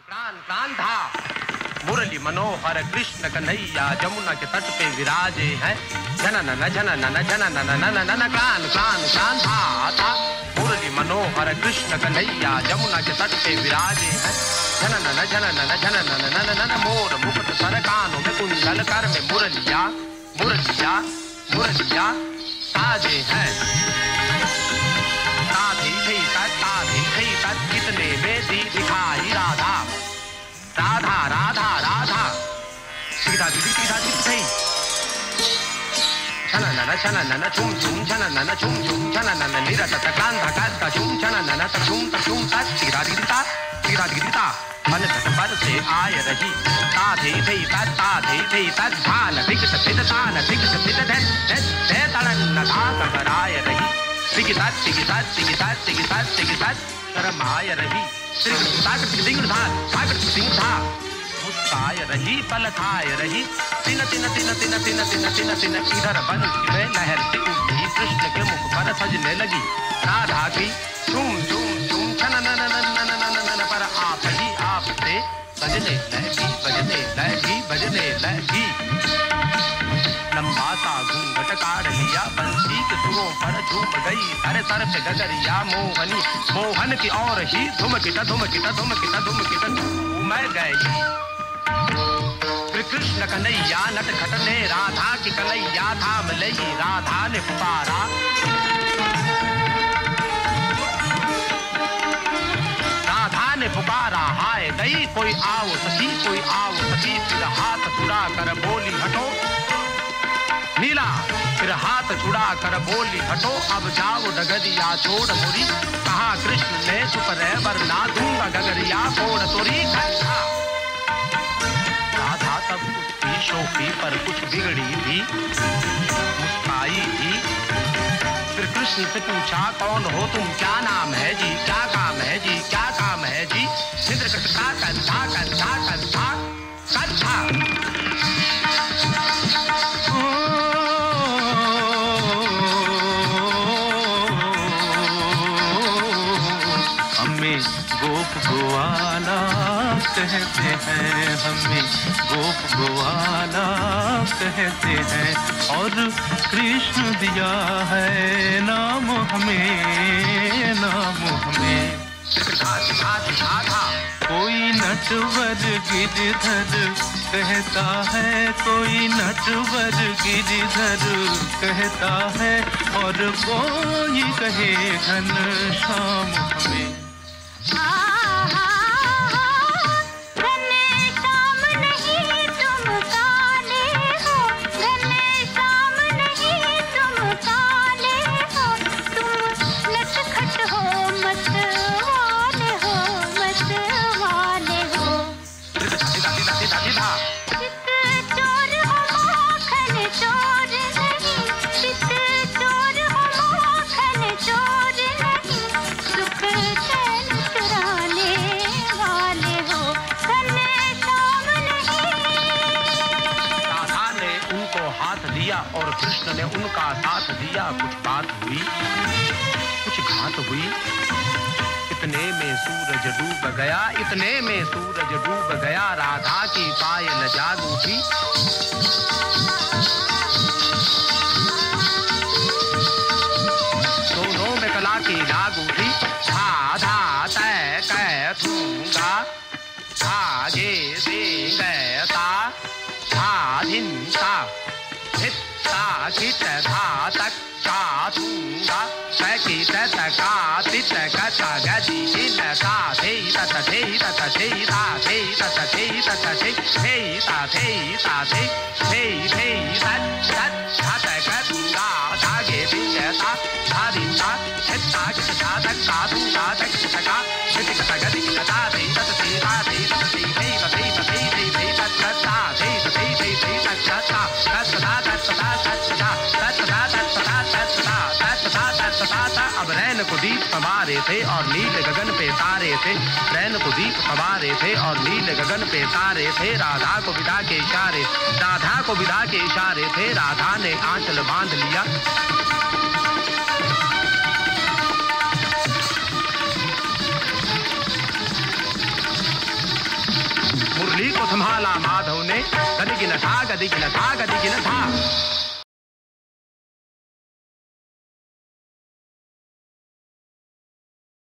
प्राण प्राण था मुरली मनोहर कृष्ण कन्हैया जमुना के तट पे विराजे हैं जननन जननन जननन नननन प्राण प्राण प्राण था मुरली मनोहर कृष्ण कन्हैया जमुना के तट पे विराजे हैं जननन जननन जननन नननन मोर मुकुट सर कानों में कुंडल कर में मुरलिया मुरलिया मुरलिया साजे हैं साधी तक कितने में दी दिखाई राधा राधा राधा राधा सीधा दीदी सीधा दीदी सही छननन छननन छुम छुम छननन छुम छुम छननन निरत कांधा कांधा छुम छननन तछुम तक सीधा दीदी ता मन पर से आय रही ताधे धान विकट फिद तान विकट फिद धे तड़न था घबराय रही तिगितात शरमाय रही सिंह था मुस्काय रही पलकाय रही तिन इधर बंसी में लहर सी उठी कृष्ण के मुख पर सजने लगी राधा की झूम झूम झूम छन पर आप ही आप से बजने लगी लंबा सा घूंघट काढ़ लिया बंसी के सुरों पर झूम गई सर पे गगरिया मोहन की और ही धुमकिता मैं गई कृष्ण कन्हैया नटखट ने राधा की कन्हैया थाम लई राधा ने पुकारा हाय गई कोई आओ सखी फिर हाथ छुड़ा कर बोली हटो नीला फिर हाथ छुड़ा कर बोली हटो अब जाओ डगरिया छोड़ मुरी कहा कृष्ण ने सुपरे वरना दूंगा गगरिया फोड़ तोरी राधा तब उसकी शोखी पर कुछ बिगड़ी थी मुस्काई थी फिर कृष्ण से पूछा कौन हो तुम क्या नाम है जी क्या काम है जी क्या काम है जी चित्रकटा कंधा हमें गोप गोवाला कहते हैं हमें गोप गोवाला कहते हैं और कृष्ण दिया है नाम हमें कोई नटवर गिरधर कहता है कोई नटवर गिरधर कहता है और कोई कहे घनश्याम हमें और कृष्ण ने उनका साथ दिया कुछ बात हुई कुछ घात हुई इतने में सूरज डूब गया राधा की पायल जाग उठी दोनों में कला की लाग उठी धा तय कै थूंगा धागे देंगता धाधिंता कित धातक का थूंगा सकित तका तित कथा गति इन का थे तत थे तत थे ता थे तत थे तत थे थे ता थे ता थे थे थे तत तत धातक थूंगा धागे बिंगता धारिता हिता कित धातक का थूंगा तक तका कित कथा गति कथा थे तत थे ता थे तत थे थे थे थे थे तत ता थे थे थे तत ता अब रैन को दीप संवारे थे और नील गगन पे तारे थे रैन को दीप संवारे थे और नील गगन पे तारे थे राधा को विदा के इशारे थे राधा ने आंचल बांध लिया मुरली को संभाला माधव ने, गदिगिन था गदिगिन था गदिगिन था।